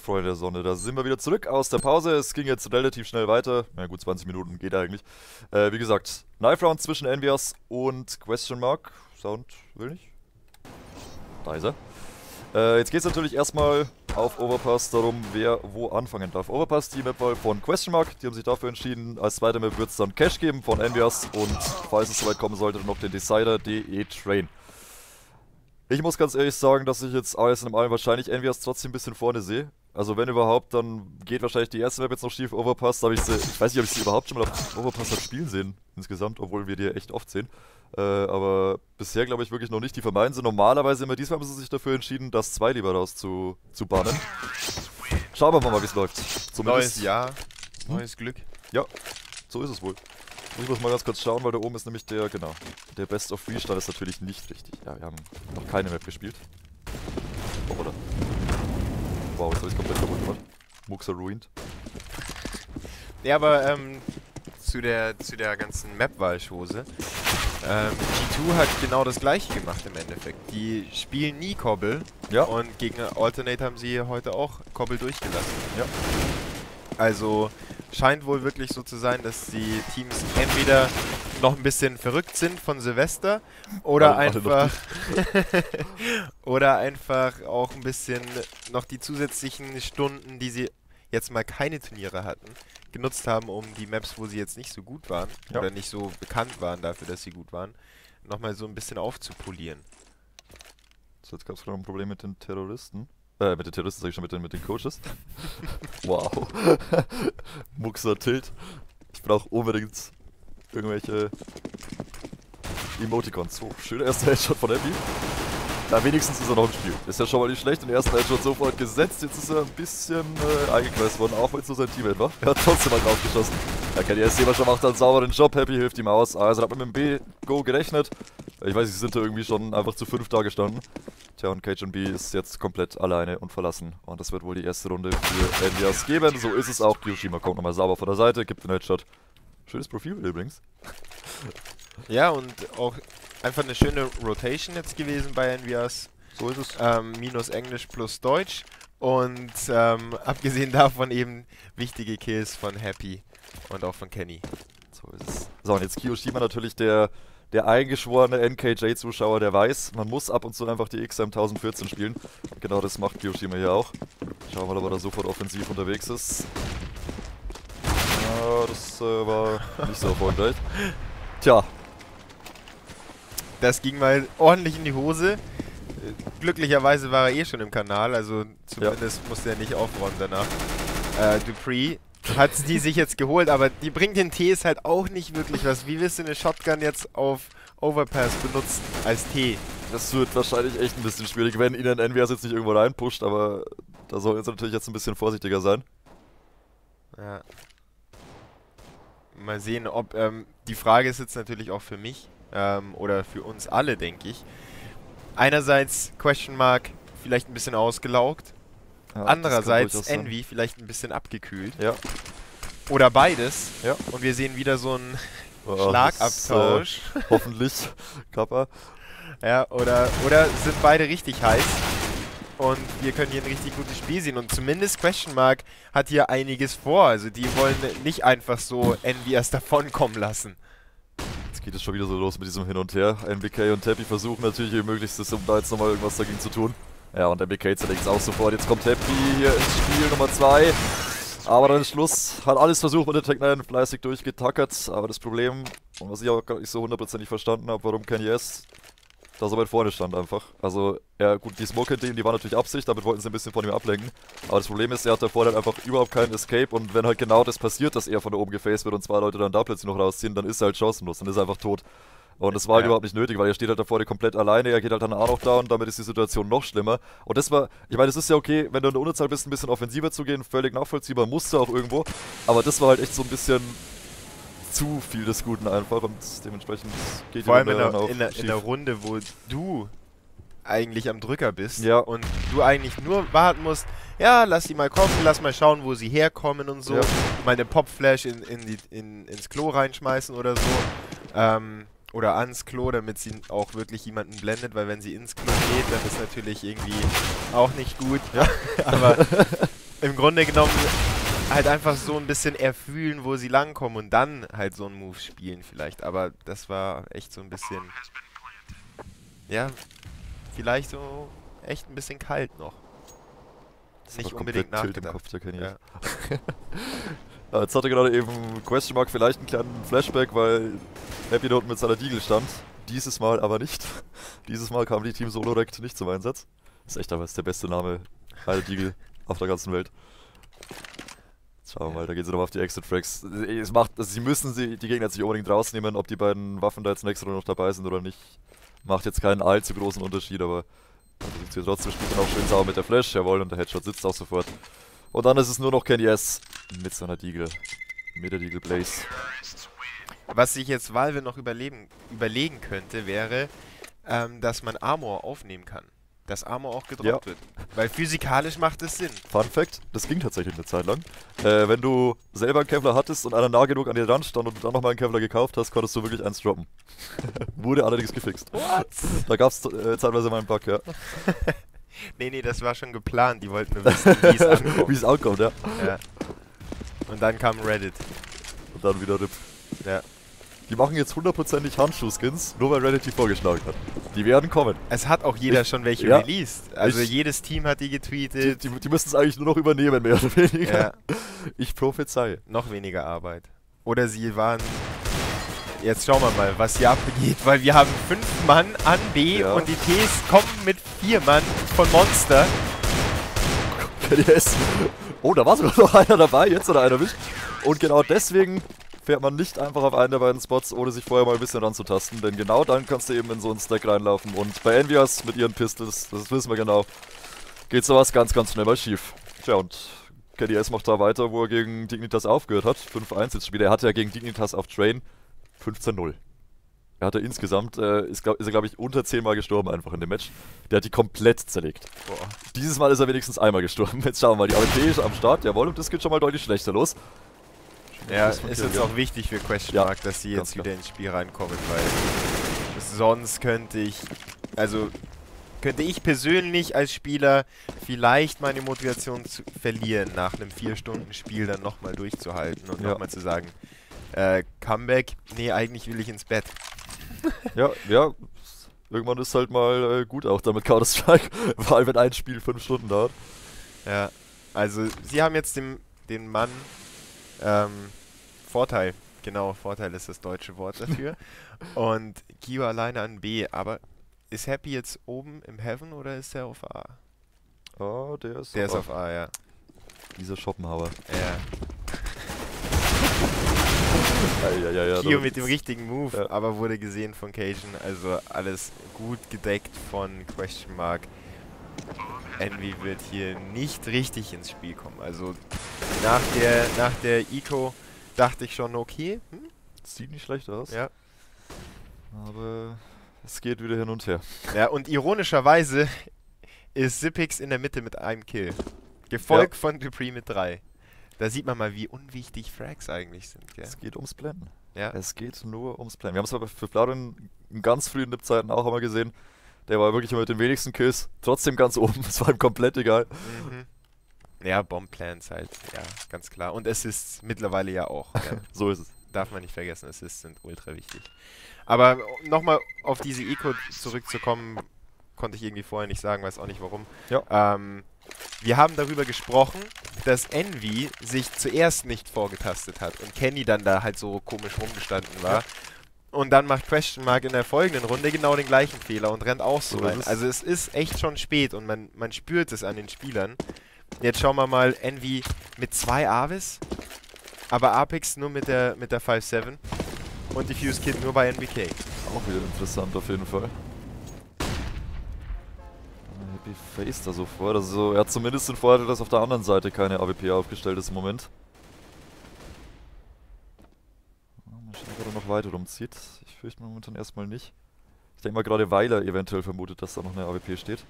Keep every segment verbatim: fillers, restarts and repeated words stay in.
Freunde der Sonne, da sind wir wieder zurück aus der Pause. Es ging jetzt relativ schnell weiter. Na gut, zwanzig Minuten geht eigentlich. Äh, wie gesagt, Knife Round zwischen Envious und Question Mark. Sound will nicht. Da ist er. Äh, jetzt geht es natürlich erstmal auf Overpass darum, wer wo anfangen darf. Overpass, die Mapwahl von Question Mark, die haben sich dafür entschieden. Als zweite Map wird es dann Cash geben von Envious und falls es soweit kommen sollte, dann noch den Decider D E Train. Ich muss ganz ehrlich sagen, dass ich jetzt alles in allem wahrscheinlich Envious trotzdem ein bisschen vorne sehe. Also wenn überhaupt, dann geht wahrscheinlich die erste Map jetzt noch schief, Overpass. Da habe ich sie, ich weiß nicht, ob ich sie überhaupt schon mal auf Overpass hat spielen sehen, insgesamt, obwohl wir die echt oft sehen. Äh, aber bisher glaube ich wirklich noch nicht. Die vermeiden sie normalerweise immer. Diesmal haben sie sich dafür entschieden, das zwei lieber raus zu, zu bannen. Schauen wir mal, wie es läuft. Zumindest neues Jahr, neues Glück. Ja, so ist es wohl. Ich muss mal ganz kurz schauen, weil da oben ist nämlich der, genau, der Best of Three Stand ist natürlich nicht richtig. Ja, wir haben noch keine Map gespielt. Oh, oder? Wow, jetzt habe ich komplett kaputt gemacht. Muxer ruined. Ja, aber ähm, zu der, zu der ganzen Map-Wahl-Chose. Ähm, G zwei hat genau das gleiche gemacht im Endeffekt. Die spielen nie Cobble. Ja. Und gegen Alternate haben sie heute auch Cobble durchgelassen. Ja. Also scheint wohl wirklich so zu sein, dass die Teams entweder noch ein bisschen verrückt sind von Silvester oder Alle, einfach oder einfach auch ein bisschen noch die zusätzlichen Stunden, die sie jetzt mal keine Turniere hatten, genutzt haben, um die Maps, wo sie jetzt nicht so gut waren, ja, oder nicht so bekannt waren dafür, dass sie gut waren, nochmal so ein bisschen aufzupolieren. So, jetzt gab es gerade ein Problem mit den Terroristen. Äh, mit den Terroristen sag ich schon, mit den, mit den Coaches. Wow. Muxer Tilt. Ich brauche unbedingt irgendwelche Emoticons. So, schöner erster Headshot von Happy. Na, wenigstens ist er noch im Spiel. Ist ja schon mal nicht schlecht. Den ersten Headshot sofort gesetzt. Jetzt ist er ein bisschen äh, eingekreist worden, auch wenn es nur sein Teammate war. Er hat trotzdem mal draufgeschossen. Da kann die S C schon macht einen sauberen Job. Happy hilft ihm aus. Also, hat man mit dem B-Go gerechnet. Ich weiß, sie sind da irgendwie schon einfach zu fünf da gestanden. Tja, und K J B ist jetzt komplett alleine und verlassen. Und das wird wohl die erste Runde für Envious geben. So ist es auch. Kyoshima kommt nochmal sauber von der Seite, gibt den Headshot. Schönes Profil übrigens. Ja, und auch einfach eine schöne Rotation jetzt gewesen bei Envious. So ist es. Ähm, minus Englisch plus Deutsch. Und ähm, abgesehen davon eben wichtige Kills von Happy und auch von Kenny. So ist es. So, und jetzt Kyoshima natürlich der... Der eingeschworene N K J-Zuschauer, der weiß, man muss ab und zu einfach die X M tausendvierzehn spielen. Und genau das macht Kyoshima hier auch. Schauen wir mal, ob er da sofort offensiv unterwegs ist. Ja, das äh, war nicht so erfolgreich. Tja. Das ging mal ordentlich in die Hose. Glücklicherweise war er eh schon im Kanal, also zumindest ja, musste er nicht aufräumen danach. Äh, Dupree hat die sich jetzt geholt, aber die bringt den T S halt auch nicht wirklich was. Wie willst du eine Shotgun jetzt auf Overpass benutzen als T? Das wird wahrscheinlich echt ein bisschen schwierig, wenn ihnen Envious jetzt nicht irgendwo reinpusht, aber da soll jetzt natürlich jetzt ein bisschen vorsichtiger sein. Ja. Mal sehen, ob, ähm, die Frage ist jetzt natürlich auch für mich, ähm, oder für uns alle, denke ich. Einerseits Question Mark vielleicht ein bisschen ausgelaugt. Ja, andererseits Envy vielleicht ein bisschen abgekühlt. Ja. Oder beides. Ja. Und wir sehen wieder so einen oh, Schlagabtausch. Ist, äh, hoffentlich. Kappa. Ja, oder, oder sind beide richtig heiß. Und wir können hier ein richtig gutes Spiel sehen. Und zumindest Question Mark hat hier einiges vor. Also die wollen nicht einfach so Envy erst davonkommen lassen. Jetzt geht es schon wieder so los mit diesem Hin und Her. N B K und Tappy versuchen natürlich ihr Möglichstes, um da jetzt nochmal irgendwas dagegen zu tun. Ja, und N B K zerlegt es auch sofort. Jetzt kommt Happy hier ins Spiel, Nummer zwei. Aber dann Schluss. Hat alles versucht mit der Tech neun, fleißig durchgetackert. Aber das Problem, und was ich auch gar nicht so hundertprozentig verstanden habe, warum Kenny S da so weit vorne stand einfach. Also, ja gut, die Smoke hinter ihm, die war natürlich Absicht, damit wollten sie ein bisschen von ihm ablenken. Aber das Problem ist, er hat da vorne halt einfach überhaupt keinen Escape. Und wenn halt genau das passiert, dass er von da oben gefaced wird und zwei Leute dann da plötzlich noch rausziehen, dann ist er halt chancenlos, dann ist er einfach tot. Und das war halt ja überhaupt nicht nötig, weil er steht halt da vorne komplett alleine, er geht halt dann auch noch down, damit ist die Situation noch schlimmer. Und das war, ich meine, es ist ja okay, wenn du in der Unterzahl bist, ein bisschen offensiver zu gehen, völlig nachvollziehbar, musste auch irgendwo. Aber das war halt echt so ein bisschen zu viel des Guten einfach und dementsprechend geht vor allem in der, in, der, in der Runde, wo du eigentlich am Drücker bist, ja, und du eigentlich nur warten musst, ja, lass sie mal kommen, lass mal schauen, wo sie herkommen und so, ja, mal eine Popflash in, in die, in, ins Klo reinschmeißen oder so. Ähm, Oder ans Klo, damit sie auch wirklich jemanden blendet, weil wenn sie ins Klo geht, dann ist natürlich irgendwie auch nicht gut. Ja. Aber im Grunde genommen halt einfach so ein bisschen erfühlen, wo sie langkommen und dann halt so einen Move spielen vielleicht. Aber das war echt so ein bisschen, ja, vielleicht so echt ein bisschen kalt noch. Das Nicht war unbedingt komplett Tilt nachgedacht. im Kopf, der Kenny. Ja. Ja, jetzt hatte gerade eben Question Mark vielleicht einen kleinen Flashback, weil Happy dort mit seiner Deagle stand. Dieses Mal aber nicht. Dieses Mal kam die Team Solo direkt nicht zum Einsatz. Das ist echt aber der beste Name einer Deagle auf der ganzen Welt. Jetzt schauen wir mal, da gehen sie nochmal auf die Exit-Frags. Es macht, also sie müssen sie, die Gegner jetzt nicht unbedingt rausnehmen, ob die beiden Waffen da jetzt nächste Runde noch dabei sind oder nicht. Macht jetzt keinen allzu großen Unterschied, aber versucht sie trotzdem, spielt dann auch schön sauber mit der Flash, jawohl, und der Headshot sitzt auch sofort. Und dann ist es nur noch Kenny S mit seiner Deagle. Mit der Deagle Blaze. Was sich jetzt Valve noch überleben, überlegen könnte, wäre, ähm, dass man Armor aufnehmen kann. Dass Armor auch gedroppt Ja. wird. Weil physikalisch macht es Sinn. Fun Fact, das ging tatsächlich eine Zeit lang. Äh, wenn du selber einen Kevlar hattest und einer nah genug an dir dran stand und du dann nochmal einen Kevlar gekauft hast, konntest du wirklich eins droppen. Wurde allerdings gefixt. What? Da gab es äh, zeitweise mal einen Bug, ja. Nee, nee, das war schon geplant. Die wollten nur wissen, wie es ankommt. Wie es ankommt, ja. Ja. Und dann kam Reddit. Und dann wieder R I P. Ja. Die machen jetzt hundertprozentig Handschuh-Skins, nur weil Reddit die vorgeschlagen hat. Die werden kommen. Es hat auch jeder Ich- schon welche ja. released. Also Ich- jedes Team hat die Die, getweetet. die, die müssen es eigentlich nur noch übernehmen, mehr oder weniger. Ja. Ich prophezei. Noch weniger Arbeit. Oder sie waren... Jetzt schauen wir mal, was hier abgeht, weil wir haben fünf Mann an B Ja. und die Ts kommen mit vier Mann von Monster. Kenny S. Oh, da war sogar noch einer dabei, jetzt hat er einen erwischt. Und genau deswegen fährt man nicht einfach auf einen der beiden Spots, ohne sich vorher mal ein bisschen ranzutasten, denn genau dann kannst du eben in so einen Stack reinlaufen. Und bei Envious mit ihren Pistols, das wissen wir genau, geht sowas ganz, ganz schnell mal schief. Tja, und Kenny S macht da weiter, wo er gegen Dignitas aufgehört hat. fünf eins jetzt spielt er. Er hatte ja gegen Dignitas auf Train fünfzehn null. Er hatte insgesamt, äh, ist, glaub, ist er glaube ich unter zehn Mal gestorben einfach in dem Match. Der hat die komplett zerlegt. Boah. Dieses Mal ist er wenigstens einmal gestorben. Jetzt schauen wir mal, die A W P ist am Start, jawohl, und das geht schon mal deutlich schlechter los. Ja, Das ist von jetzt Kill, ja. auch wichtig für Question Ja, Mark, dass sie ganz jetzt klar. wieder ins Spiel reinkommen, weil sonst könnte ich, also könnte ich persönlich als Spieler vielleicht meine Motivation zu verlieren, nach einem vier Stunden Spiel dann nochmal durchzuhalten und Ja. nochmal zu sagen, äh, Comeback, nee, eigentlich will ich ins Bett. Ja, ja, irgendwann ist halt mal äh, gut auch damit Counter-Strike, vor allem wenn ein Spiel fünf Stunden dauert. Ja, also sie haben jetzt den, den Mann ähm, Vorteil, genau, Vorteil ist das deutsche Wort dafür. Und Kio alleine an B, aber ist Happy jetzt oben im Heaven oder ist er auf A? Ah, der ist Der ist auf auf A, ja. dieser Schopenhauer. Ja. Ja, ja, ja, Kio mit dem richtigen Move, Ja. aber wurde gesehen von Cajun, also alles gut gedeckt von Question Mark. Envy wird hier nicht richtig ins Spiel kommen. Also nach der, nach der Eco dachte ich schon, okay, hm? Sieht nicht schlecht aus, Ja. aber es geht wieder hin und her. Ja, und ironischerweise ist Zippix in der Mitte mit einem Kill. Gefolgt von Dupree mit drei. Da sieht man mal, wie unwichtig Frags eigentlich sind, gell? Es geht ums Blenden. Ja. Es geht nur ums Blenden. Wir haben es aber für Flarin in ganz frühen Nip-Zeiten auch einmal gesehen. Der war wirklich immer mit den wenigsten Kills, trotzdem ganz oben. Es war ihm komplett egal. Mhm. Ja, Bombplans halt, ja, ganz klar. Und Assists mittlerweile ja auch. Ja. So ist es. Darf man nicht vergessen, Assists sind ultra wichtig. Aber nochmal auf diese Eco zurückzukommen, konnte ich irgendwie vorher nicht sagen, weiß auch nicht warum. Ja. Ähm, wir haben darüber gesprochen, dass Envy sich zuerst nicht vorgetastet hat und Kenny dann da halt so komisch rumgestanden war. Ja. Und dann macht Question Mark in der folgenden Runde genau den gleichen Fehler und rennt auch so So rein. ist es. Also es ist echt schon spät und man, man spürt es an den Spielern. Jetzt schauen wir mal, Envy mit zwei Avis, aber Apex nur mit der mit der fünf sieben und Diffuse Kid nur bei N B K. Auch wieder interessant auf jeden Fall. Happy Face da sofort. Also er hat zumindest den Vorteil, dass auf der anderen Seite keine A W P aufgestellt ist im Moment. Mal schauen, ob er noch weiter rumzieht. Ich fürchte momentan erstmal nicht. Ich denke mal gerade, weil er eventuell vermutet, dass da noch eine A W P steht.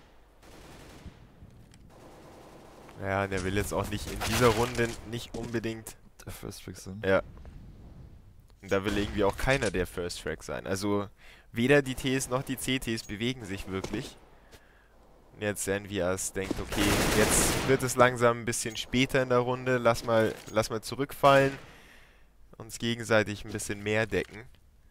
Ja, der will jetzt auch nicht in dieser Runde nicht unbedingt. Der First Trick sind. Ja. Und da will irgendwie auch keiner der First Track sein. Also weder die Ts noch die C Ts bewegen sich wirklich. Jetzt Envias denkt, okay, jetzt wird es langsam ein bisschen später in der Runde. Lass mal, lass mal zurückfallen. Uns gegenseitig ein bisschen mehr decken.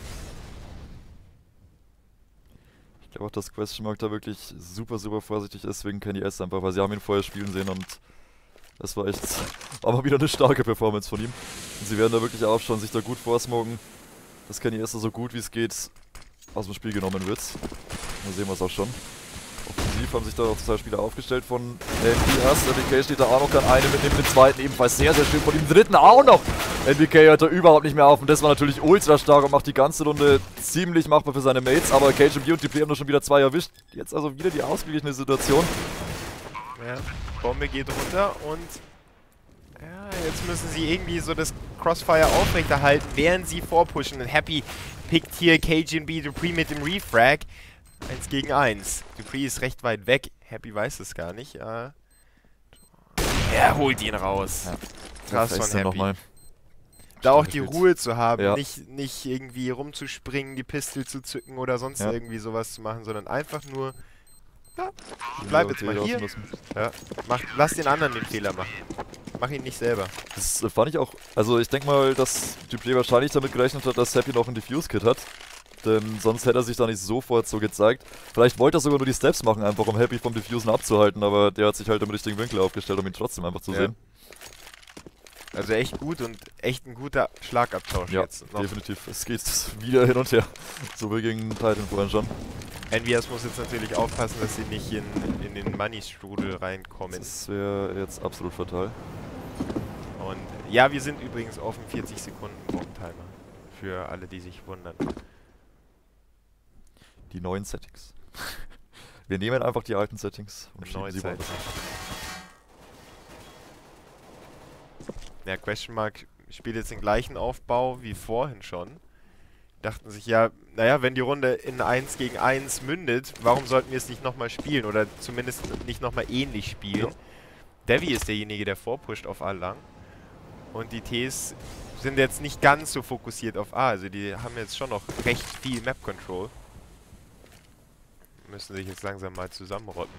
Ich glaube auch, dass Question Mark da wirklich super, super vorsichtig ist wegen Kenny S einfach, weil sie haben ihn vorher spielen sehen und das war echt, war mal wieder eine starke Performance von ihm. Und sie werden da wirklich aufschauen, sich da gut vorsmoken, dass Kenny S so gut wie es geht aus dem Spiel genommen wird. Da sehen wir es auch schon. Offensiv haben sich da auch zwei Spieler aufgestellt von N B K. N B K steht da auch noch, kann eine mitnehmen, den zweiten ebenfalls sehr, sehr schön, von dem dritten auch noch. N B K hört da überhaupt nicht mehr auf und das war natürlich ultra stark und macht die ganze Runde ziemlich machbar für seine Mates, aber K G B und D P haben nur schon wieder zwei erwischt. Jetzt also wieder die ausgeglichene Situation. Ja, Bombe geht runter und ja, jetzt müssen sie irgendwie so das Crossfire aufrechterhalten, während sie vorpushen. Und Happy pickt hier K G B Dupree mit dem Refrag. eins gegen eins. Dupree ist recht weit weg. Happy weiß es gar nicht. Äh, er holt ihn raus. Ja. Krass von Happy. Nochmal. Da auch die Ruhe zu haben, ja. nicht, nicht irgendwie rumzuspringen, die Pistole zu zücken oder sonst ja. irgendwie sowas zu machen, sondern einfach nur, ja, ich bleib jetzt mal hier. Ja. Mach, lass den anderen den Fehler machen. Mach ihn nicht selber. Das fand ich auch, also ich denke mal, dass Dupree wahrscheinlich damit gerechnet hat, dass Happy noch ein Diffuse-Kit hat. Denn sonst hätte er sich da nicht sofort so gezeigt. Vielleicht wollte er sogar nur die Steps machen, einfach um Happy vom Diffusen abzuhalten, aber der hat sich halt im richtigen Winkel aufgestellt, um ihn trotzdem einfach zu ja. sehen. Also echt gut und echt ein guter Schlagabtausch ja, jetzt. Ja, definitiv. Es geht wieder hin und her. So wie gegen Titan vorhin schon. Envias muss jetzt natürlich aufpassen, dass sie nicht in, in den Money-Strudel reinkommen. Das wäre jetzt absolut fatal. Und ja, wir sind übrigens auf dem vierzig Sekunden Bombentimer. Für alle, die sich wundern. Die neuen Settings. Wir nehmen einfach die alten Settings und schieben sie woanders. Ja, Question Mark spielt jetzt den gleichen Aufbau wie vorhin schon. Dachten sich ja, naja, wenn die Runde in eins gegen eins mündet, warum sollten wir es nicht nochmal spielen? Oder zumindest nicht nochmal ähnlich spielen. Ja. Devi ist derjenige, der vorpusht auf A lang. Und die Ts sind jetzt nicht ganz so fokussiert auf A. Also die haben jetzt schon noch recht viel Map-Control. Müssen sich jetzt langsam mal zusammenrotten.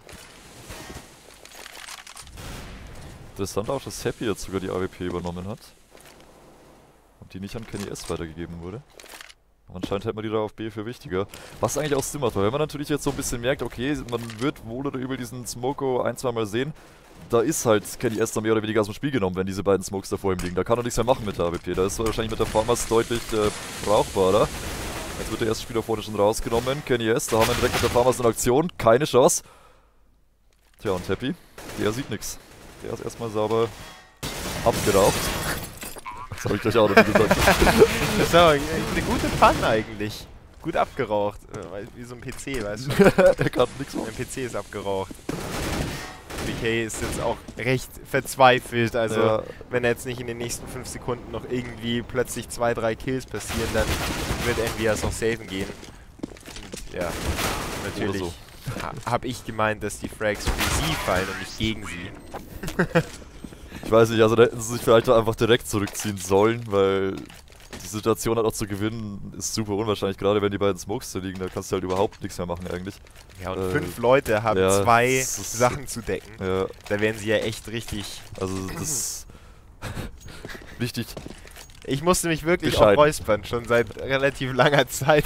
Interessant auch, dass Happy jetzt sogar die A W P übernommen hat. Und die nicht an Kenny S weitergegeben wurde. Aber anscheinend hält man die da auf B für wichtiger. Was eigentlich auch Sinn macht, weil wenn man natürlich jetzt so ein bisschen merkt, okay, man wird wohl oder übel diesen Smoko ein, zwei Mal sehen, da ist halt Kenny S dann mehr oder weniger aus dem Spiel genommen, wenn diese beiden Smokes da vor ihm liegen. Da kann er nichts mehr machen mit der A W P. Da ist er wahrscheinlich mit der Farmers deutlich äh, brauchbarer. Jetzt wird der erste Spieler vorne schon rausgenommen. Kenny S, da haben wir direkt mit der Farmers in Aktion. Keine Chance. Tja, und Happy, der sieht nichts. Der ist erstmal sauber abgeraucht. Das habe ich gleich auch noch gesagt. Das war eine gute Fun eigentlich. Gut abgeraucht. Wie so ein P C, weißt du? Der kann nichts machen. Ein P C ist abgeraucht. B K ist jetzt auch recht verzweifelt. Also, ja. wenn jetzt nicht in den nächsten fünf Sekunden noch irgendwie plötzlich zwei, drei Kills passieren, dann wird Envias auch saven gehen. Und ja, natürlich so. ha habe ich gemeint, dass die Frags für sie fallen und nicht gegen sie. Ich weiß nicht, also da hätten sie sich vielleicht einfach direkt zurückziehen sollen, weil die Situation halt auch zu gewinnen ist super unwahrscheinlich, gerade wenn die beiden Smokes da liegen, da kannst du halt überhaupt nichts mehr machen eigentlich. Ja, und äh, fünf Leute haben ja, zwei Sachen zu decken. Ja. Da werden sie ja echt richtig... Also das richtig... Ich musste mich wirklich auch räuspern, schon seit relativ langer Zeit.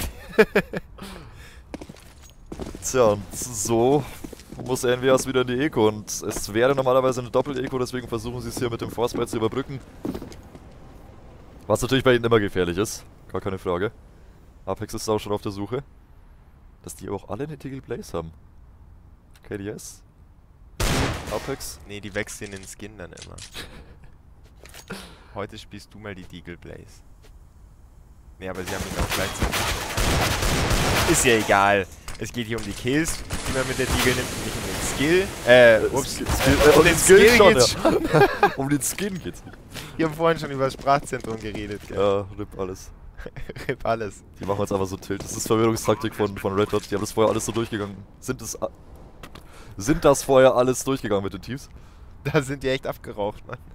Tja, und so muss Envias wieder in die Eco und es wäre normalerweise eine Doppel-Eco, deswegen versuchen sie es hier mit dem Force-Bite zu überbrücken. Was natürlich bei ihnen immer gefährlich ist, gar keine Frage. Apex ist auch schon auf der Suche. Dass die aber auch alle eine Deagle Blaze haben. K D S? Apex? Nee, die wechseln den Skin dann immer. Heute spielst du mal die Deagle Blaze. Nee, aber sie haben ihn auch gleichzeitig. Ist ja egal. Es geht hier um die Kills, die man mit der Deagle nimmt, und nicht um den Skill. Äh, ups, Skill, äh, um, um den Skill, Skill schon, geht's ja. schon. Um den Skin geht's nicht. Wir haben vorhin schon über das Sprachzentrum geredet, gell? Ja, rip alles. Rip alles. Die machen jetzt einfach so Tilt. Das ist Verwirrungstaktik von, von Red Dot. Die haben das vorher alles so durchgegangen. Sind das, sind das vorher alles durchgegangen mit den Teams? Da sind die echt abgeraucht, Mann.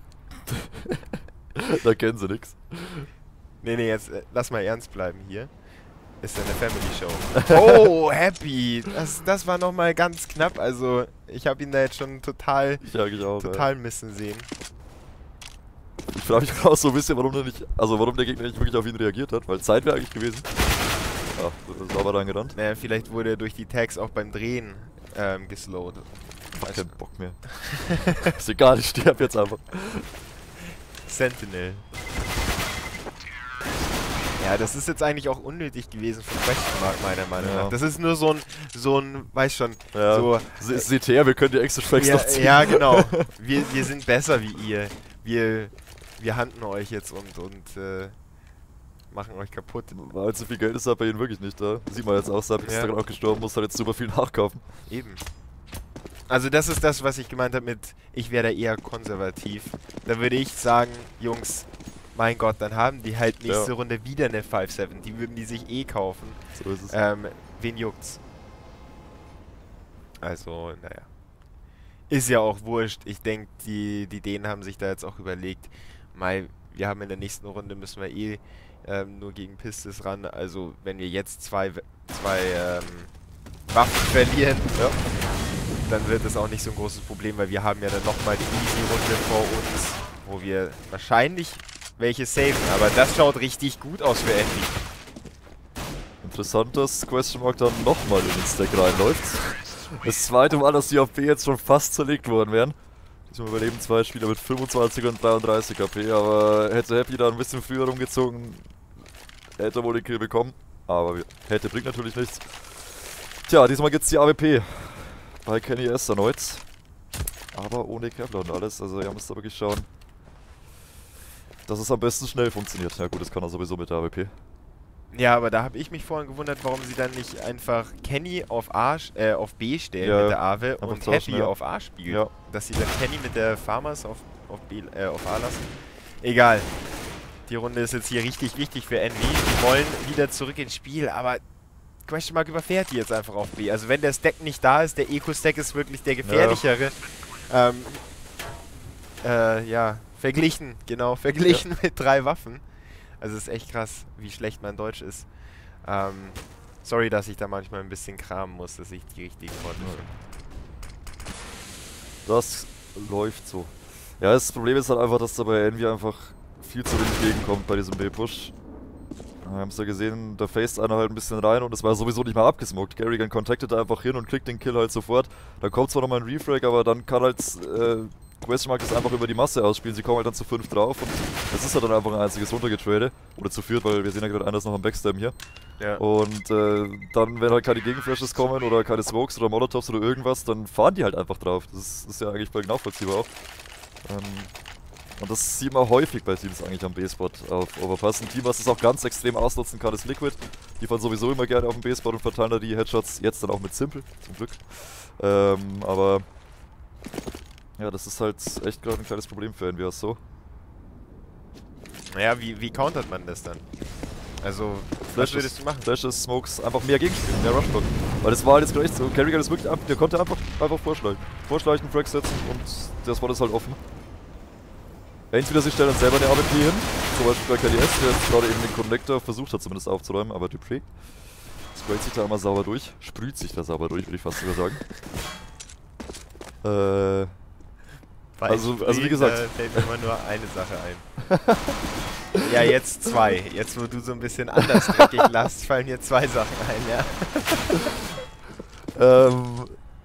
Da kennen sie nix. Nee, nee, jetzt äh, lass mal ernst bleiben hier. Ist ja eine Family Show. Oh, Happy! Das, das war nochmal ganz knapp. Also, ich habe ihn da jetzt schon total, ich eigentlich auch, total ja. missen sehen. Ich frage mich auch so ein bisschen, warum der nicht, also warum der Gegner nicht wirklich auf ihn reagiert hat, weil Zeit wäre eigentlich gewesen. Ja, sauber reingerannt. Naja, vielleicht wurde er durch die Tags auch beim Drehen ähm, geslowt. Ich hab keinen Bock mehr. Ist egal, ich sterbe jetzt einfach. Sentinel. Ja, das ist jetzt eigentlich auch unnötig gewesen von Questionmark, meiner Meinung ja. nach. Das ist nur so ein, so ein, weiß schon, ja. so... Se seht her, wir können die extra Tracks ja, noch ziehen. Ja, genau. Wir, wir sind besser wie ihr. Wir, wir handen euch jetzt und, und äh, machen euch kaputt. Weil so viel Geld ist halt bei ihnen wirklich nicht da. Sieht man jetzt auch, Sapix ist dann auch gestorben, muss halt jetzt super viel nachkaufen. Eben. Also das ist das, was ich gemeint habe mit, ich wäre da eher konservativ. Da würde ich sagen, Jungs, mein Gott, dann haben die halt nächste ja. Runde wieder eine fünf sieben. Die würden die sich eh kaufen. So ist es. Ähm, wen juckt's? Also, naja. Ist ja auch wurscht. Ich denke, die, die Dänen haben sich da jetzt auch überlegt, mal, wir haben in der nächsten Runde, müssen wir eh ähm, nur gegen Pistis ran. Also, wenn wir jetzt zwei, zwei ähm, Waffen verlieren, ja. dann wird es auch nicht so ein großes Problem, weil wir haben ja dann nochmal die Easy-Runde vor uns, wo wir wahrscheinlich welche saven, aber das schaut richtig gut aus für Envy. Interessant, dass Question Mark dann nochmal in den Stack reinläuft. Das zweite Mal, dass die auf B jetzt schon fast zerlegt worden wären. Diesmal überleben zwei Spieler mit fünfundzwanzig und dreiunddreißig K P, aber hätte Happy da ein bisschen früher rumgezogen, hätte er wohl den Kill bekommen. Aber hätte bringt natürlich nichts. Tja, diesmal gibt's die A W P bei Kenny S erneut. Aber ohne Kevlar und alles, also ihr müsst da wirklich schauen, dass es am besten schnell funktioniert. Ja gut, das kann er sowieso mit der A W P. Ja, aber da habe ich mich vorhin gewundert, warum sie dann nicht einfach Kenny auf A, äh, auf B stellen ja, mit der A W und Happy ja. auf A spielen. Ja. Dass sie dann Kenny mit der Farmers auf, auf, B, äh, auf A lassen. Egal. Die Runde ist jetzt hier richtig wichtig für Envy. Die wollen wieder zurück ins Spiel, aber Question Mark überfährt die jetzt einfach auf B. Also wenn der Stack nicht da ist, der Eco-Stack ist wirklich der gefährlichere. Ja. Ähm, äh, ja, verglichen, genau, verglichen ja. mit drei Waffen. Also es ist echt krass, wie schlecht mein Deutsch ist. Ähm, sorry, dass ich da manchmal ein bisschen kramen muss, dass ich die richtigen Worte finde. Das läuft so. Ja, das Problem ist halt einfach, dass da bei Envy einfach viel zu wenig gegenkommt bei diesem B-Push. Wir haben es ja gesehen, da faced einer halt ein bisschen rein und es war sowieso nicht mal abgesmoked. Garrigan contactet da einfach hin und klickt den Kill halt sofort. Dann kommt zwar nochmal ein Refrag, aber dann kann halt äh, Question Mark das einfach über die Masse ausspielen. Sie kommen halt dann zu fünf drauf und das ist halt dann einfach ein einziges runtergetradet. Oder zu viert, weil wir sehen ja gerade, einer ist noch am Backstab hier. Ja. Und äh, dann, wenn halt keine Gegenflashes kommen oder keine Smokes oder Molotovs oder irgendwas, dann fahren die halt einfach drauf. Das ist, das ist ja eigentlich voll nachvollziehbar auch. Ähm, Und das sieht man häufig bei Teams eigentlich am B-Spot auf Overpass. Ein Team, was das auch ganz extrem ausnutzen kann, ist Liquid. Die fahren sowieso immer gerne auf dem B-Spot und verteilen da die Headshots. Jetzt dann auch mit Simple, zum Glück. Ähm, aber ja, das ist halt echt gerade ein kleines Problem für N W S so. Naja, wie, wie countert man das dann? Also, Flashes, was würdest du machen? Flashes, Smokes, einfach mehr Gegenspielen, mehr Rushblock. Weil das war halt jetzt gleich so. Garrigan ist wirklich, der konnte einfach, einfach vorschlagen. Vorschleichen, Frag setzen und der Spot ist halt offen. Entweder sie stellen dann selber eine A W P hin, zum Beispiel bei K D S, der jetzt gerade eben den Connector versucht hat zumindest aufzuräumen, aber Dupree sprayt sich da einmal sauber durch, sprüht sich da sauber durch, würde ich fast sogar sagen. Äh, also, Sprühen, also wie gesagt. Da fällt mir immer nur eine Sache ein. Ja, jetzt zwei. Jetzt, wo du so ein bisschen anders dreckig lachst, fallen mir zwei Sachen ein, ja. ähm...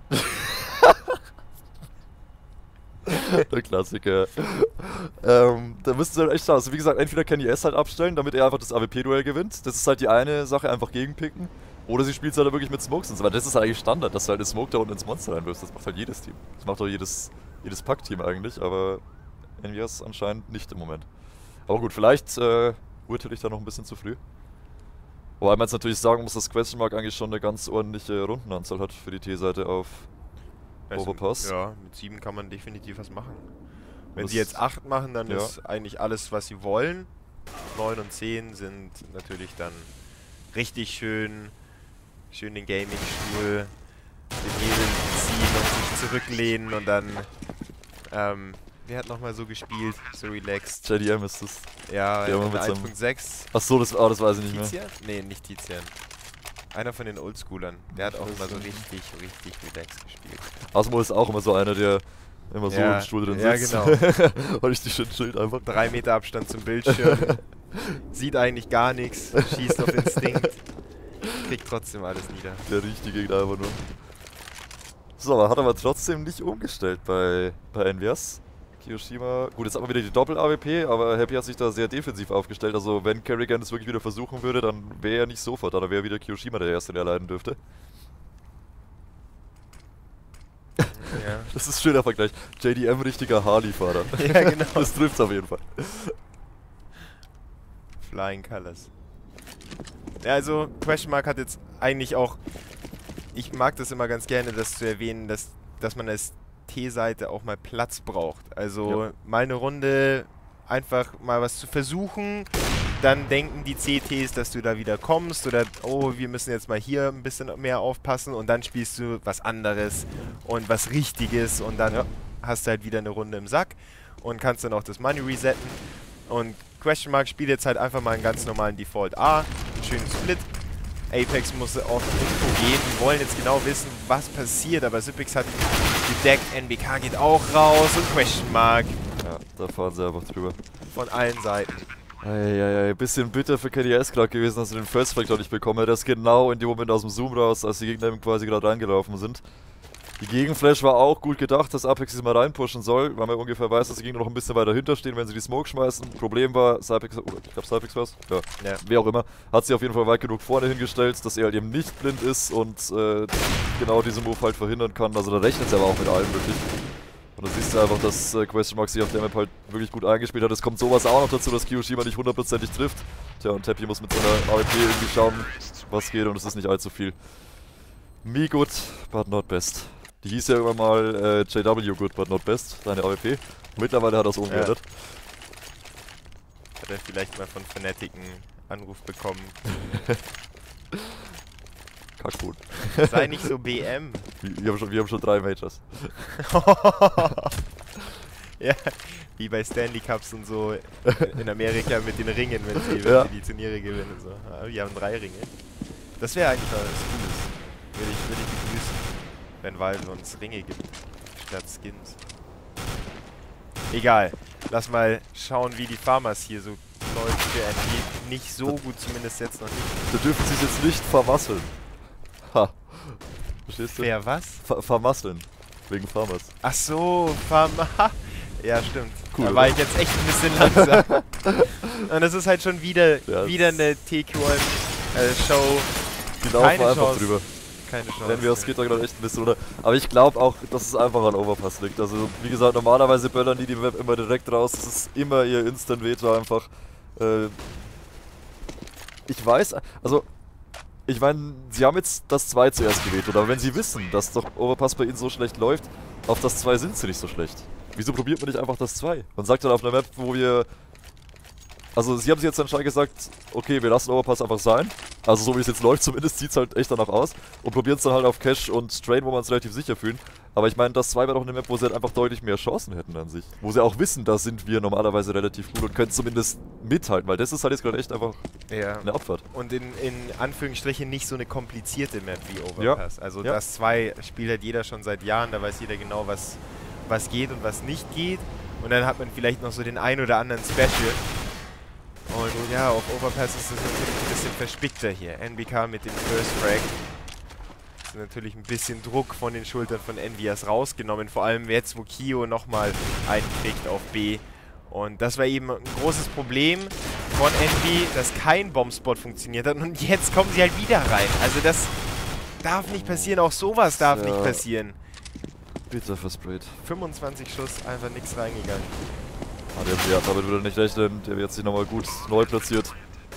Der Klassiker. ähm, da müssten sie halt echt schauen. Also wie gesagt, entweder Kenny S halt abstellen, damit er einfach das A W P-Duell gewinnt. Das ist halt die eine Sache, einfach gegenpicken. Oder sie spielt es halt wirklich mit Smokes und so weiter. Das ist halt eigentlich Standard, dass du halt eine Smoke da unten ins Monster reinwirfst. Das macht halt jedes Team. Das macht auch jedes, jedes Pack-Team eigentlich, aber N V S anscheinend nicht im Moment. Aber gut, vielleicht äh, urteile ich da noch ein bisschen zu früh. Wobei man jetzt natürlich sagen muss, dass Question Mark eigentlich schon eine ganz ordentliche Rundenanzahl hat für die T-Seite auf Also, Overpass. Ja, mit sieben kann man definitiv was machen. Wenn das sie jetzt acht machen, dann ja. ist eigentlich alles, was sie wollen. neun und zehn sind natürlich dann richtig schön, schön den Gaming-Stuhl, den Hebel ziehen und sich zurücklehnen und dann, ähm, wer hat nochmal so gespielt, so relaxed? J D M ist das. Ja, ja eins Punkt sechs. Achso, das, oh, das weiß ich nicht Tizian? mehr. Nee, nicht Tizian. Einer von den Oldschoolern. Der hat auch immer so richtig, richtig relaxed gespielt. Asmo ist auch immer so einer, der immer so ja, im Stuhl drin ja, sitzt. Ja, genau. Und ich die Schild einfach. Drei Meter Abstand zum Bildschirm. Sieht eigentlich gar nichts. Schießt auf Instinkt. Kriegt trotzdem alles nieder. Der riecht die Gegner einfach nur. So, hat aber trotzdem nicht umgestellt bei, bei N V S. Kiyoshima. Gut, jetzt hat man wieder die Doppel-A W P, aber Happy hat sich da sehr defensiv aufgestellt. Also wenn Kerrigan es wirklich wieder versuchen würde, dann wäre er nicht sofort da. Dann wäre wieder Kiyoshima der Erste, der leiden dürfte. Ja. Das ist ein schöner Vergleich. J D M richtiger Harley-Fahrer. Ja, genau. Das trifft's auf jeden Fall. Flying Colors. Ja, also Question Mark hat jetzt eigentlich auch... Ich mag das immer ganz gerne, das zu erwähnen, dass, dass man als T-Seite auch mal Platz braucht. Also ja. mal eine Runde einfach mal was zu versuchen. Dann denken die C Ts, dass du da wieder kommst oder oh, wir müssen jetzt mal hier ein bisschen mehr aufpassen und dann spielst du was anderes und was Richtiges und dann ja. hast du halt wieder eine Runde im Sack und kannst dann auch das Money resetten. Und Question Mark spielt jetzt halt einfach mal einen ganz normalen Default A, einen schönen Split. Apex muss auf Info gehen, die wollen jetzt genau wissen, was passiert, aber Sypix hat gedeckt, N B K geht auch raus und Question Mark. Ja, da fahren sie einfach drüber. Von allen Seiten. Eieiei, bisschen bitter für K D S gerade gewesen, dass er den First Frag noch nicht bekommen hat. Er ist genau in dem Moment aus dem Zoom raus, als die Gegner quasi gerade reingelaufen sind. Die Gegenflash war auch gut gedacht, dass Apex sich mal reinpushen soll, weil man ungefähr weiß, dass die Gegner noch ein bisschen weiter hinter stehen, wenn sie die Smoke schmeißen. Problem war, Cypex, oh, ich glaube Cypex war's, ja, ja, wer auch immer, hat sie auf jeden Fall weit genug vorne hingestellt, dass er halt eben nicht blind ist und äh, genau diesen Move halt verhindern kann. Also da rechnet sie aber auch mit allem wirklich. Und da siehst du einfach, dass äh, Question Mark sich auf der Map halt wirklich gut eingespielt hat. Es kommt sowas auch noch dazu, dass Kiyoshima nicht hundertprozentig trifft. Tja, und Teppy muss mit seiner A W P irgendwie schauen, was geht, und es ist nicht allzu viel. Me good, but not best. Die hieß ja irgendwann mal äh, J W good, but not best, seine A W P. Mittlerweile hat er es umgeändert. Ja. Hat er vielleicht mal von Fnatic einen Anruf bekommen. Kackhuhn. Sei nicht so B M. Wir haben schon, wir haben schon drei Majors. Ja, wie bei Stanley Cups und so in Amerika mit den Ringen, wenn sie, wenn ja. sie die Turniere gewinnen. So. Ja, wir haben drei Ringe. Das wäre eigentlich mal was Cooles. Würde ich, würde ich begrüßen, wenn Valve uns Ringe gibt, statt Skins. Egal. Lass mal schauen, wie die Farmers hier so läuft für N B. Nicht so gut, zumindest jetzt noch nicht. Da dürfen sie es jetzt nicht vermasseln. Ha. Verstehst du? Wer was? Ver vermasseln. Wegen Farmers. Ach so, Farmer. Ja, stimmt. Cool, da oder? war ich jetzt echt ein bisschen langsam. Und es ist halt schon wieder, ja, wieder eine T Q M-Show. Die laufen Keine einfach Chance. drüber. Keine Chance. N V S geht da gerade echt ein bisschen runter. Aber ich glaube auch, dass es einfach an Overpass liegt. Also, wie gesagt, normalerweise böllern die die Map immer direkt raus. Das ist immer ihr Instant-Veto einfach. Äh ich weiß, also, ich meine, sie haben jetzt das zwei zuerst gewählt, aber wenn sie wissen, dass doch Overpass bei ihnen so schlecht läuft, auf das zwei sind sie nicht so schlecht. Wieso probiert man nicht einfach das zwei? Man sagt dann auf einer Map, wo wir... Also sie haben sich jetzt anscheinend gesagt, okay, wir lassen Overpass einfach sein. Also so wie es jetzt läuft zumindest, sieht es halt echt danach aus. Und probieren es dann halt auf Cash und Train, wo man es relativ sicher fühlen. Aber ich meine, das zwei wäre doch eine Map, wo sie halt einfach deutlich mehr Chancen hätten an sich. Wo sie auch wissen, da sind wir normalerweise relativ gut und können zumindest mithalten. Weil das ist halt jetzt gerade echt einfach ja. eine Abfahrt. Und in, in Anführungsstrichen nicht so eine komplizierte Map wie Overpass. Ja. Also ja. das zwei spielt halt jeder schon seit Jahren. Da weiß jeder genau, was, was geht und was nicht geht. Und dann hat man vielleicht noch so den ein oder anderen Special. Und ja, auf Overpass ist es natürlich ein bisschen verspickter hier. N B K mit dem First Frag. Ist natürlich ein bisschen Druck von den Schultern von N V S rausgenommen. Vor allem jetzt, wo Kio nochmal einkriegt auf B. Und das war eben ein großes Problem von N V, dass kein Bombspot funktioniert hat. Und jetzt kommen sie halt wieder rein. Also das darf nicht passieren. Auch sowas darf ja. nicht passieren. Bitter versprayt. fünfundzwanzig Schuss, einfach nichts reingegangen. Ah, der, der damit würde nicht rechnen, der wird sich nochmal gut neu platziert.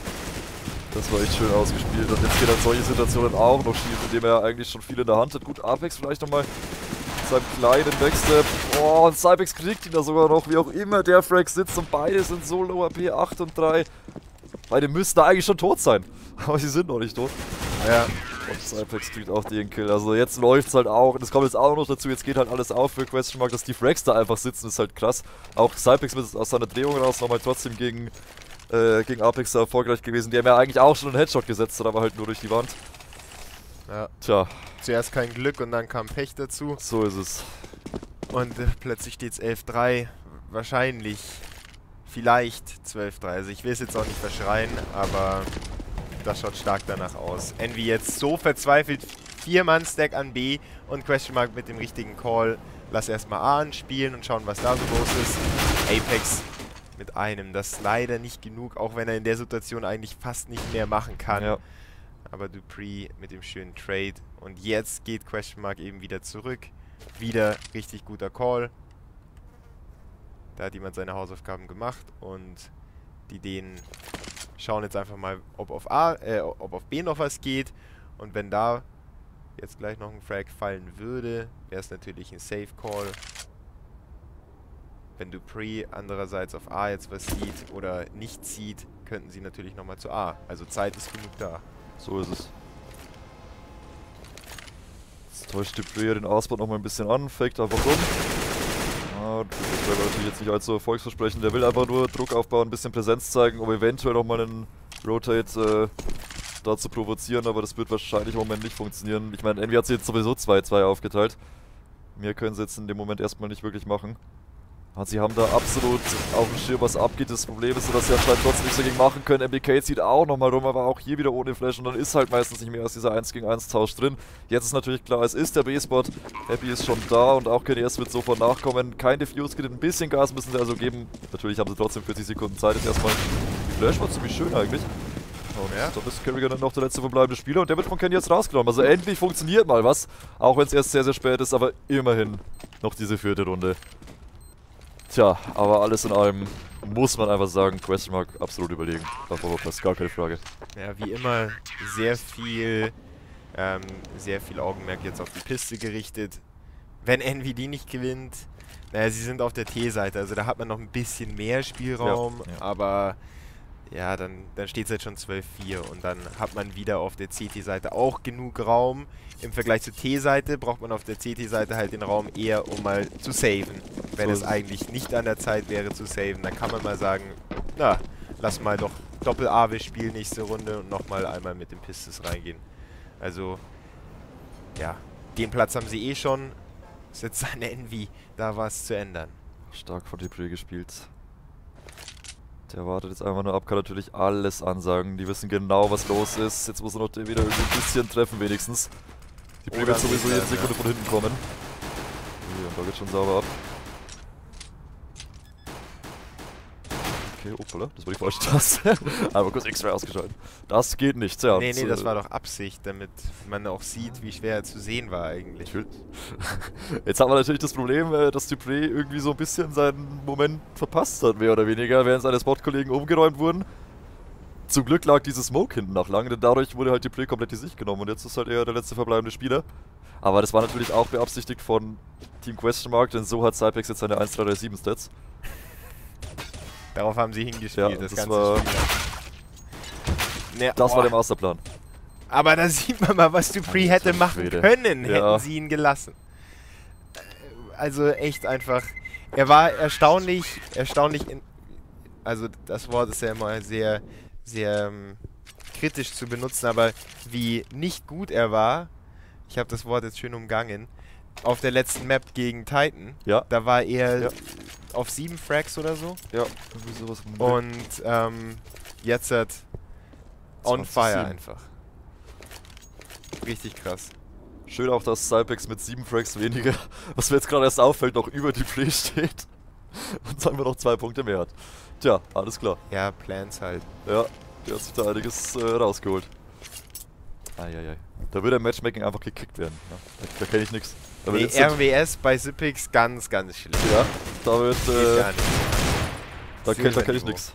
Das war echt schön ausgespielt und jetzt geht halt solche Situationen auch noch schief, indem er eigentlich schon viel in der Hand hat. Gut, Apex vielleicht nochmal mit seinem kleinen Backstep. Oh, und Cybex kriegt ihn da sogar noch, wie auch immer der Frag sitzt und beide sind so low A P, acht und drei. Beide müssten eigentlich schon tot sein, aber sie sind noch nicht tot. Ja. Und Cypex kriegt auch den Kill. Also jetzt läuft's halt auch. Und es kommt jetzt auch noch dazu. Jetzt geht halt alles auf für Question Mark. Dass die Frags da einfach sitzen, ist halt krass. Auch Cypex mit aus seiner Drehung raus nochmal trotzdem gegen, äh, gegen Apex da erfolgreich gewesen. Die haben ja eigentlich auch schon einen Headshot gesetzt, aber halt nur durch die Wand. Ja. Tja. Zuerst kein Glück und dann kam Pech dazu. So ist es. Und äh, plötzlich steht es elf drei. Wahrscheinlich. Vielleicht zwölf drei. Also ich will es jetzt auch nicht verschreien, aber das schaut stark danach aus. Envy jetzt so verzweifelt. Vier-Mann-Stack an B und Question Mark mit dem richtigen Call. Lass erstmal A anspielen und schauen, was da so los ist. Apex mit einem. Das ist leider nicht genug, auch wenn er in der Situation eigentlich fast nicht mehr machen kann. Ja. Aber dupreeh mit dem schönen Trade. Und jetzt geht Question Mark eben wieder zurück. Wieder richtig guter Call. Da hat jemand seine Hausaufgaben gemacht und die Dänen schauen jetzt einfach mal, ob auf A, äh, ob auf B noch was geht. Und wenn da jetzt gleich noch ein Frag fallen würde, wäre es natürlich ein Safe Call. Wenn dupreeh andererseits auf A jetzt was sieht oder nicht sieht, könnten sie natürlich nochmal zu A. Also Zeit ist genug da. So ist es. Jetzt täuscht dupreeh den A-Spot nochmal ein bisschen an, faked einfach rum. Ah, das wäre natürlich jetzt nicht allzu erfolgsversprechend. Der will einfach nur Druck aufbauen, ein bisschen Präsenz zeigen, um eventuell nochmal einen Rotate äh, da zu provozieren, aber das wird wahrscheinlich im Moment nicht funktionieren. Ich meine, Envy hat sie jetzt sowieso zwei zwei aufgeteilt. Mehr können sie jetzt in dem Moment erstmal nicht wirklich machen. Und sie haben da absolut auf dem Schirm, was abgeht. Das Problem ist, dass sie anscheinend trotzdem nichts dagegen machen können. M B K zieht auch nochmal rum, aber auch hier wieder ohne Flash. Und dann ist halt meistens nicht mehr als dieser eins gegen eins Tausch drin. Jetzt ist natürlich klar, es ist der B-Spot. Happy ist schon da und auch K D S wird sofort nachkommen. Kein Diffuse geht, ein bisschen Gas müssen sie also geben. Natürlich haben sie trotzdem vierzig Sekunden Zeit. Jetzt erstmal. Die Flash war ziemlich schön eigentlich. Und ja, dann ist Kerrigan dann noch der letzte verbleibende Spieler und der wird von Kenny jetzt rausgenommen. Also endlich funktioniert mal was. Auch wenn es erst sehr, sehr spät ist, aber immerhin noch diese vierte Runde. Tja, aber alles in allem muss man einfach sagen, Question Mark absolut überlegen. Davor war fast gar keine Frage. Ja, wie immer sehr viel, ähm, sehr viel Augenmerk jetzt auf die Piste gerichtet. Wenn Envy die nicht gewinnt, naja, sie sind auf der T-Seite, also da hat man noch ein bisschen mehr Spielraum, ja, ja. aber ja, dann, dann steht es jetzt schon zwölf vier und dann hat man wieder auf der C T-Seite auch genug Raum. Im Vergleich zur T-Seite braucht man auf der C T-Seite halt den Raum eher, um mal zu saven. Wenn es eigentlich nicht an der Zeit wäre zu saven, dann kann man mal sagen, na, lass mal doch Doppel-A-W spielen nächste Runde und nochmal einmal mit den Pistes reingehen. Also, ja, den Platz haben sie eh schon. Es ist jetzt an Envy, da was zu ändern. Stark von dupreeh gespielt. Der wartet jetzt einfach nur ab, kann natürlich alles ansagen. Die wissen genau, was los ist. Jetzt muss er noch den wieder irgendwie ein bisschen treffen, wenigstens. Die dupreeh wird sowieso jede Sekunde ja. von hinten kommen. Okay, und da geht schon sauber ab. Okay, opala, das war die falsche Taste. Aber kurz X-Ray ausgeschaltet. Das geht nicht, ja. Nee, nee, das war doch Absicht, damit man auch sieht, wie schwer er zu sehen war eigentlich. Jetzt haben wir natürlich das Problem, dass dupreeh irgendwie so ein bisschen seinen Moment verpasst hat, mehr oder weniger, während seine Spot-Kollegen umgeräumt wurden. Zum Glück lag dieses Smoke hinten nach lang, denn dadurch wurde halt dupreeh komplett die Sicht genommen und jetzt ist halt eher der letzte verbleibende Spieler. Aber das war natürlich auch beabsichtigt von Team Question Mark, denn so hat Cypex jetzt seine eins drei drei sieben Stats. Darauf haben sie hingespielt, ja, das, das ganze war, Spiel. Ne, das oh. war der Masterplan. Aber da sieht man mal, was dupreeh hätte machen Schwede. können, ja. hätten sie ihn gelassen. Also echt einfach. Er war erstaunlich, erstaunlich in, also das Wort ist ja immer sehr, sehr ähm, kritisch zu benutzen, aber wie nicht gut er war, ich habe das Wort jetzt schön umgangen, auf der letzten Map gegen Titan, ja. da war er ja. auf sieben Frags oder so. Ja, irgendwie sowas. Und ähm, jetzt hat on fire einfach. Richtig krass. Schön auch, dass Cypex mit sieben Frags weniger, was mir jetzt gerade erst auffällt, noch über dupreeh steht. Und sagen wir noch zwei Punkte mehr hat. Tja, alles klar. Ja, Plans halt. Ja, der hat sich da einiges äh, rausgeholt. Eieiei. Da würde der Matchmaking einfach gekickt werden. Ja, da da kenne ich nichts. Nee, R W S bei Zippix ganz, ganz schlimm. Ja, da wird. Äh, da kenne kenn ich nichts.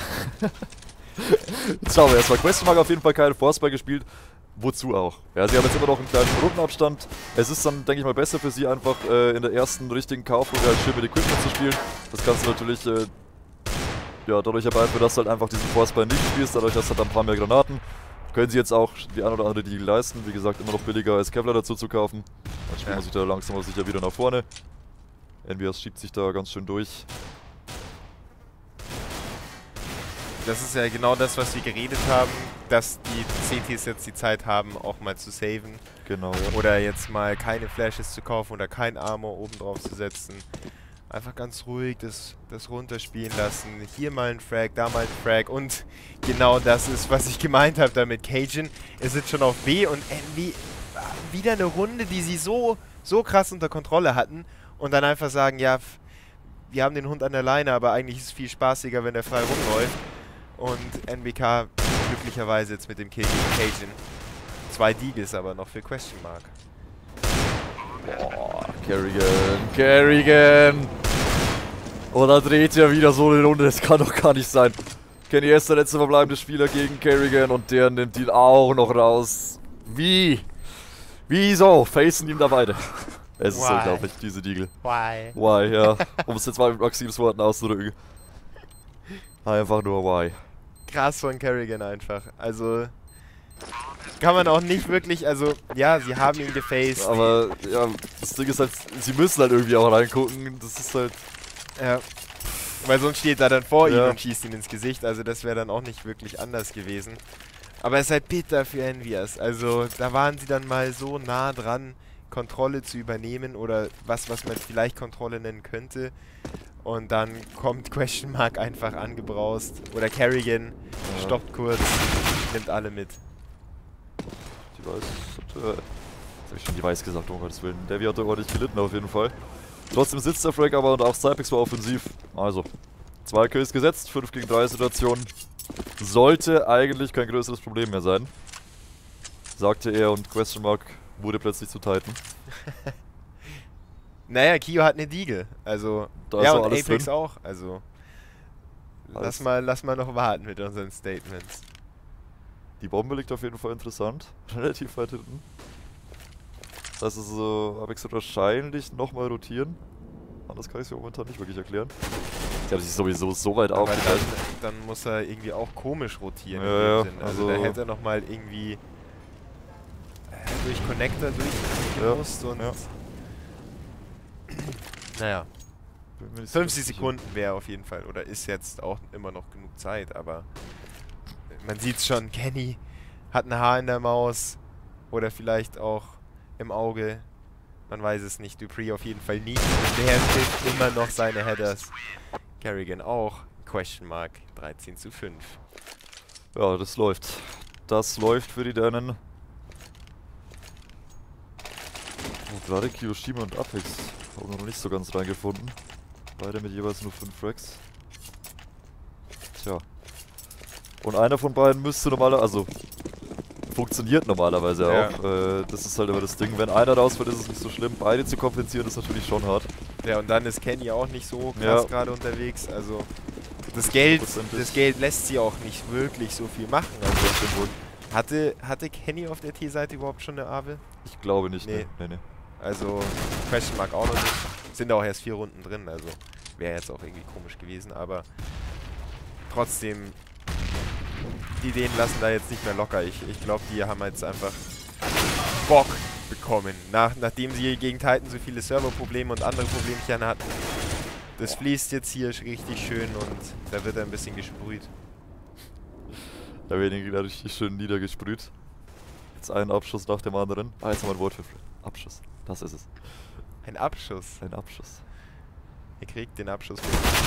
Jetzt schauen wir erstmal. Question Mark auf jeden Fall keine Forcebuy gespielt. Wozu auch? Ja, sie haben jetzt immer noch einen kleinen Rundenabstand. Es ist dann, denke ich mal, besser für sie einfach äh, in der ersten richtigen Kaufrunde als schön mit Equipment zu spielen. Das kannst du natürlich äh, ja, dadurch herbeiführen, dass du halt einfach diesen Forcebuy nicht spielst. Dadurch hast du dann ein paar mehr Granaten. Können sie jetzt auch die ein oder andere Deal leisten. Wie gesagt, immer noch billiger als Kevlar dazu zu kaufen. Dann spielen wir sich da langsam aber sicher wieder nach vorne. Envious schiebt sich da ganz schön durch. das ist ja genau das, was wir geredet haben, dass die C Ts jetzt die Zeit haben, auch mal zu saven. Genau, ja. Oder jetzt mal keine Flashes zu kaufen oder kein Armor oben drauf zu setzen. Einfach ganz ruhig das, das runterspielen lassen. Hier mal ein Frag, da mal ein Frag. Und genau das ist, was ich gemeint habe damit. Cajun ist jetzt schon auf B und Envy wieder eine Runde, die sie so, so krass unter Kontrolle hatten. Und dann einfach sagen, ja, wir haben den Hund an der Leine, aber eigentlich ist es viel spaßiger, wenn der frei rumläuft. Und N B K glücklicherweise jetzt mit dem Kill gegen Cajun. Zwei Deagles aber noch für Question Mark. Boah, Kerrigan, Kerrigan! Und da dreht er wieder so eine Runde, das kann doch gar nicht sein. Kenny ist der letzte verbleibende Spieler gegen Kerrigan und der nimmt ihn auch noch raus. Wie? Wieso? Facen ihm da beide. Es ist Why? unglaublich, diese Deagle. Why? Why, ja. Um es jetzt mal mit Maxims Worten auszudrücken. Einfach nur why. Krass von Kerrigan einfach. Also kann man auch nicht wirklich, also ja, sie haben ihn gefaced. Aber ja, das Ding ist halt, sie müssen halt irgendwie auch reingucken. Das ist halt... Ja. Weil sonst steht er dann vor Ja. ihm und schießt ihn ins Gesicht. Also das wäre dann auch nicht wirklich anders gewesen. Aber es ist halt bitter für Envious. Also da waren sie dann mal so nah dran, Kontrolle zu übernehmen oder was, was man vielleicht Kontrolle nennen könnte. Und dann kommt Question Mark einfach angebraust. Oder Kerrigan Ja. stoppt kurz, nimmt alle mit. Die Weiß... Äh, jetzt hab ich schon die Weiß gesagt, um Gottes Willen. Devi hat da ordentlich gelitten auf jeden Fall. Trotzdem sitzt der Frag aber und auch Cypex war offensiv. Also, zwei Kills gesetzt, fünf gegen drei Situation. Sollte eigentlich kein größeres Problem mehr sein. Sagte er und Question Mark wurde plötzlich zu Titan. Naja, Kio hat eine Deagle. Also, Da ja, ist und auch alles Apex drin. auch. Also, lass Alles. mal, lass mal noch warten mit unseren Statements. Die Bombe liegt auf jeden Fall interessant. Relativ weit hinten. Das ist so, Apex wird wahrscheinlich nochmal rotieren. Anders kann ich es mir momentan nicht wirklich erklären. Die haben sich sowieso so weit Aber dann, aufgeteilt. dann muss er irgendwie auch komisch rotieren. Ja, in dem ja, Sinn. Also, also- da hätte er nochmal irgendwie äh, durch Connector durchgemusst Ja, und. ja. Naja, Bin mir nicht so fünfzig ganz sicher. Sekunden wäre auf jeden Fall, oder ist jetzt auch immer noch genug Zeit, aber man sieht schon, Kenny hat ein Haar in der Maus oder vielleicht auch im Auge, man weiß es nicht, Dupree auf jeden Fall nicht, der trifft immer noch seine Headers. Kerrigan auch, Question Mark, dreizehn zu fünf. Ja, das läuft. Das läuft für die Dänen. Oh, gerade Kiyoshima und Apex haben noch nicht so ganz reingefunden. Beide mit jeweils nur fünf Fracks. Tja. Und einer von beiden müsste normalerweise, also funktioniert normalerweise Ja. auch. Äh, das ist halt immer das Ding. Wenn einer rausfällt, ist es nicht so schlimm. Beide zu kompensieren ist natürlich schon hart. Ja, und dann ist Kenny auch nicht so krass Ja. gerade unterwegs, also das Geld, Hundertprozentig. das Geld lässt sie auch nicht wirklich so viel machen. Das Also stimmt wohl. hatte, hatte Kenny auf der T-Seite überhaupt schon eine Avel? Ich glaube nicht. Nee. Nee, nee, nee. Also, Question Mark auch noch nicht. Sind auch erst vier Runden drin, also wäre jetzt auch irgendwie komisch gewesen, aber trotzdem, die Dänen lassen da jetzt nicht mehr locker. Ich, ich glaube, die haben jetzt einfach Bock bekommen, nach, nachdem sie gegen Titan so viele Serverprobleme und andere Problemchen hatten. Das fließt jetzt hier richtig schön und da wird er ein bisschen gesprüht. Da werden die richtig schön niedergesprüht. Jetzt einen Abschuss nach dem anderen. Ah, jetzt haben wir ein Wort für Fred. Abschuss. Das ist es. Ein Abschuss. Ein Abschuss. Ihr kriegt den Abschuss.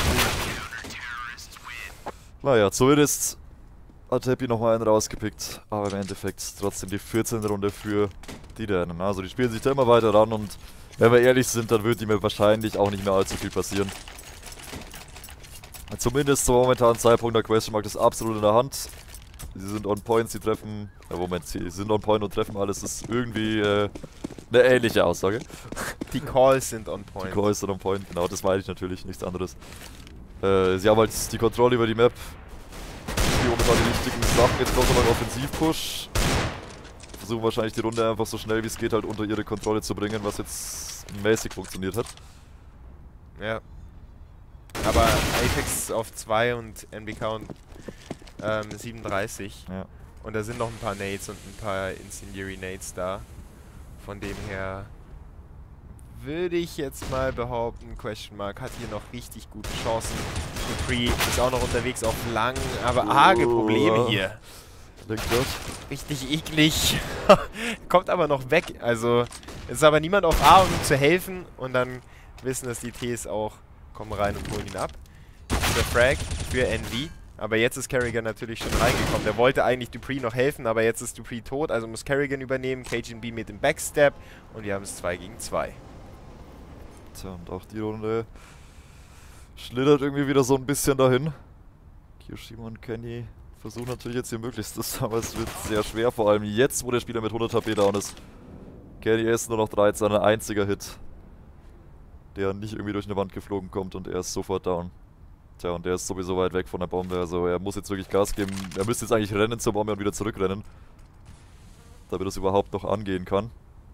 Naja, zumindest hat Happy nochmal einen rausgepickt. Aber im Endeffekt trotzdem die vierzehnte Runde für die Dänen. Also die spielen sich da immer weiter ran und wenn wir ehrlich sind, dann wird ihm wahrscheinlich auch nicht mehr allzu viel passieren. Zumindest zum momentanen Zeitpunkt der Question Mark ist absolut in der Hand. Sie sind on point, sie treffen... Ja, Moment, sie sind on point und treffen alles. Das ist irgendwie äh, eine ähnliche Aussage. Die Calls sind on Die point. Calls sind on point, genau, das meine ich natürlich, nichts anderes. Äh, sie haben halt die Kontrolle über die Map. Spielen momentan die richtigen Sachen. Jetzt kommt nochmal ein Offensivpush. Versuchen wahrscheinlich die Runde einfach so schnell wie es geht halt unter ihre Kontrolle zu bringen, was jetzt mäßig funktioniert hat. Ja. Aber Apex auf zwei und N B K und ähm, siebenunddreißig. Ja. Und da sind noch ein paar Nades und ein paar Incendiary Nades da. Von dem her würde ich jetzt mal behaupten, Question Mark hat hier noch richtig gute Chancen. dupreeh ist auch noch unterwegs auf lang, aber oh, arge Probleme hier. Richtig eklig. Kommt aber noch weg. Also es ist aber niemand auf A, um ihm zu helfen. Und dann wissen das die Ts auch, kommen rein und holen ihn ab. Der Frag für Envy. Aber jetzt ist Karrigan natürlich schon reingekommen. Der wollte eigentlich dupreeh noch helfen, aber jetzt ist dupreeh tot. Also muss Karrigan übernehmen. KGB mit dem Backstep. Und wir haben es zwei gegen zwei. Tja, und auch die Runde schlittert irgendwie wieder so ein bisschen dahin. Kyoshima und Kenny versuchen natürlich jetzt ihr Möglichstes, aber es wird sehr schwer. Vor allem jetzt, wo der Spieler mit hundert H P down ist. Kenny ist nur noch dreizehn, ein einziger Hit, der nicht irgendwie durch eine Wand geflogen kommt und er ist sofort down. Tja, und der ist sowieso weit weg von der Bombe, also er muss jetzt wirklich Gas geben. Er müsste jetzt eigentlich rennen zur Bombe und wieder zurückrennen, damit es überhaupt noch angehen kann.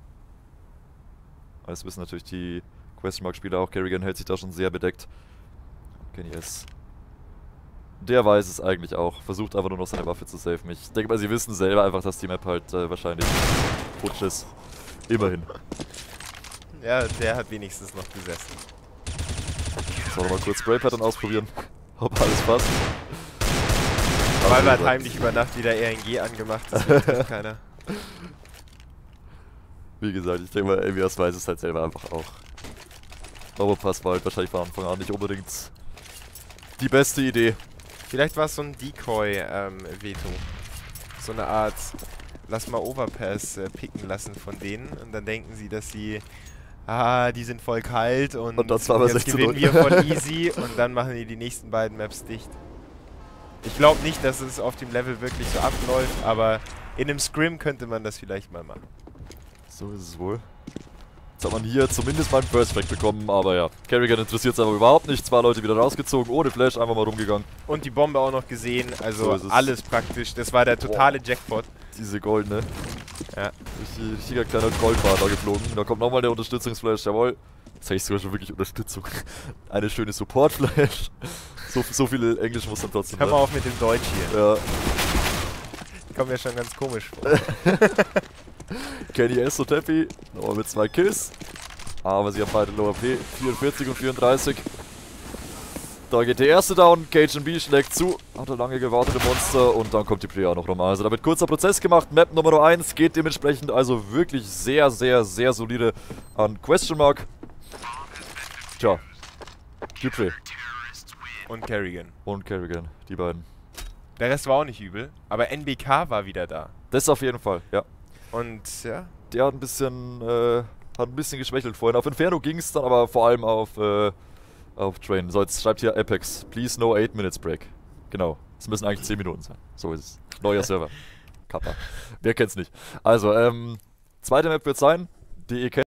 Aber das wissen natürlich die Question Mark Spieler auch. Karrigan hält sich da schon sehr bedeckt. Kenny ist... Der weiß es eigentlich auch. Versucht einfach nur noch seine Waffe zu safen. Ich denke mal, sie wissen selber einfach, dass die Map halt äh, wahrscheinlich futsch ist. Immerhin. Ja, der hat wenigstens noch gesessen. So, nochmal kurz Spray Pattern ausprobieren. Ob alles passt. Weil hat heimlich über Nacht wieder R N G angemacht. Das weiß keiner. Wie gesagt, ich denke mal, Avias weiß es halt selber einfach auch. Aber Pass war halt wahrscheinlich von Anfang an nicht unbedingt die beste Idee. Vielleicht war es so ein Decoy-Veto. Ähm, so eine Art, lass mal Overpass äh, picken lassen von denen. Und dann denken sie, dass sie, ah, die sind voll kalt und, und das war aber jetzt gewinnen wir voll easy. Und dann machen die die nächsten beiden Maps dicht. Ich glaube nicht, dass es auf dem Level wirklich so abläuft, aber in einem Scrim könnte man das vielleicht mal machen. So ist es wohl. Jetzt hat man hier zumindest mal einen First Frag bekommen, aber ja. Karrigan interessiert es aber überhaupt nicht. Zwei Leute wieder rausgezogen, ohne Flash, einfach mal rumgegangen. Und die Bombe auch noch gesehen, also so alles praktisch. Das war der totale oh. Jackpot. Diese goldene. Ja. Richtig, richtiger kleiner Goldbar da geflogen. Da kommt nochmal der Unterstützungsflash, jawohl. Jetzt habe ich sogar schon wirklich Unterstützung. Eine schöne Support-Flash. So, so viel Englisch muss dann trotzdem sein. Hör mal auf mit dem Deutsch hier. Ja. Kommt mir schon ganz komisch vor. Kenny ist so happy, nochmal mit zwei Kills. Aber sie haben beide Low H P, vierundvierzig und vierunddreißig. Da geht der erste down, K G B schlägt zu, hat er lange gewartet, der Monster, und dann kommt die Play auch noch nochmal. Also da wird kurzer Prozess gemacht, Map Nummer eins geht dementsprechend also wirklich sehr, sehr, sehr solide an Question Mark. Tja, dupreeh. Und Karrigan. Und Karrigan, die beiden. Der Rest war auch nicht übel, aber N B K war wieder da. Das auf jeden Fall, ja. Und ja. Der hat ein bisschen, äh, hat ein bisschen geschwächelt vorhin. Auf Inferno ging es dann, aber vor allem auf, äh, auf Train. So, jetzt schreibt hier Apex, please no eight minutes break. Genau, es müssen eigentlich zehn Minuten sein. So ist es. Neuer Server. Kappa. Wer kennt's nicht. Also, ähm, zweite Map wird sein, die ihr kennt.